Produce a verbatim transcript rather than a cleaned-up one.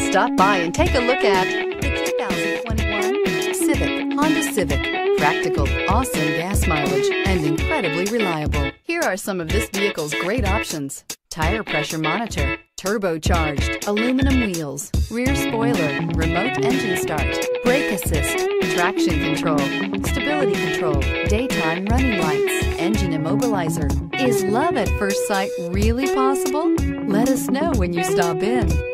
Stop by and take a look at the two thousand twenty-one Civic, Honda Civic. Practical, awesome gas mileage, and incredibly reliable. Here are some of this vehicle's great options: tire pressure monitor, turbocharged, aluminum wheels, rear spoiler, remote engine start, brake assist, traction control, stability control, daytime running lights, engine immobilizer. Is love at first sight really possible? Let us know when you stop in.